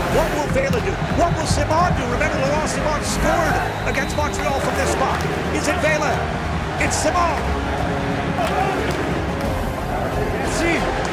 What will Vela do? What will Ciman do? Remember, Laurent Ciman scored against Montreal from this spot. Is it Vela? It's Ciman. See.